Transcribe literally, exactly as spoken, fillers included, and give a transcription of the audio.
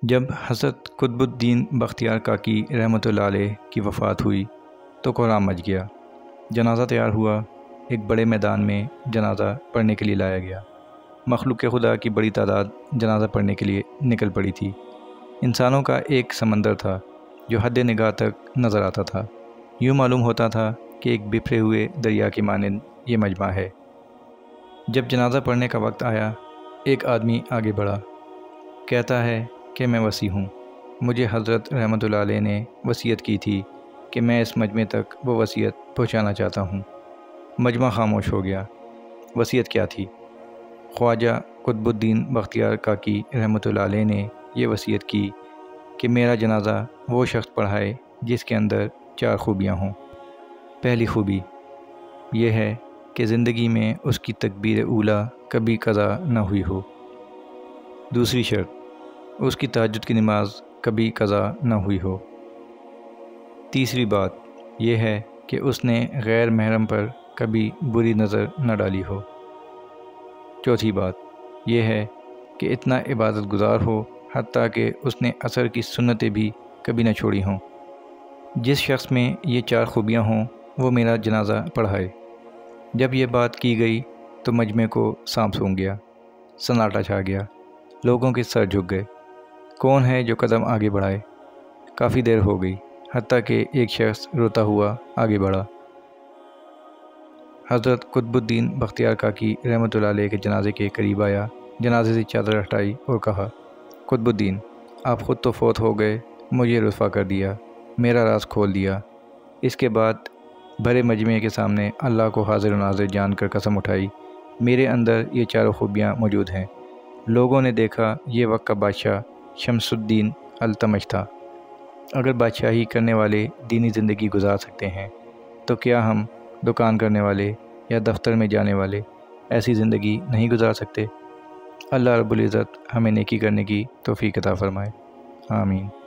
جب حضرت قطب الدین بختیار کاکی رحمۃ اللہ علیہ کی وفات ہوئی تو کوہرام مچ گیا۔ جنازہ تیار ہوا، ایک بڑے میدان میں جنازہ پڑھنے کے لیے لایا گیا۔ مخلوق خدا کی بڑی تعداد جنازہ پڑھنے کے لیے نکل پڑی تھی۔ انسانوں کا ایک سمندر تھا جو حد نگاہ تک نظر آتا تھا۔ یوں معلوم ہوتا تھا کہ ایک بکھرے ہوئے دریا کی مانند یہ مجمع ہے۔ جب جنازہ پڑھنے کا وقت آیا، ایک آدمی آگے بڑھا، کہتا ہے کہ میں وصی ہوں، مجھے حضرت رحمۃ اللہ علیہ نے وصیت کی تھی کہ میں اس مجمع تک وہ وصیت پہنچانا چاہتا ہوں۔ مجمع خاموش ہو گیا۔ وصیت کیا تھی؟ خواجہ قطب الدین بختیار کاکی رحمۃ اللہ علیہ نے یہ وصیت کی کہ میرا جنازہ وہ شخص پڑھائے جس کے اندر چار خوبیاں ہوں۔ پہلی خوبی یہ ہے کہ زندگی میں اس کی تکبیر اولیٰ کبھی قضا نہ ہوئی ہو۔ دوسری شرط، اس کی تہجد کی نماز کبھی قضا نہ ہوئی ہو۔ تیسری بات یہ ہے کہ اس نے غیر محرم پر کبھی بری نظر نہ ڈالی ہو۔ چوتھی بات یہ ہے کہ اتنا عبادت گزار ہو حتیٰ کہ اس نے عصر کی سنتیں بھی کبھی نہ چھوڑی ہوں۔ جس شخص میں یہ چار خوبیاں ہوں وہ میرا جنازہ پڑھائے۔ جب یہ بات کی گئی تو مجمع کو سانپ سونگھ گیا، سناٹا چھا گیا، لوگوں کے سر جھک گئے۔ کون ہے جو قدم آگے بڑھائے؟ کافی دیر ہو گئی، حتیٰ کہ ایک شخص روتا ہوا آگے بڑھا۔ حضرت قطب الدین بختیار کاکی رحمۃ اللہ علیہ کے جنازے کے قریب آیا، جنازے سے چادر ہٹائی اور کہا، قطب الدین، آپ خود تو فوت ہو گئے، مجھے رسوا کر دیا، میرا راز کھول دیا۔ اس کے بعد بھرے مجمع کے سامنے اللہ کو حاضر و ناظر جان کر قسم اٹھائی، میرے اندر یہ چاروں خوبیاں موجود ہیں۔ لوگوں نے دیکھا یہ وقت کا بادشاہ شمس الدین التمش تھا۔ اگر بادشاہی کرنے والے دینی زندگی گزار سکتے ہیں تو کیا ہم دکان کرنے والے یا دفتر میں جانے والے ایسی زندگی نہیں گزار سکتے؟ اللہ رب العزت ہمیں نیکی کرنے کی توفیق عطا فرمائے، آمین۔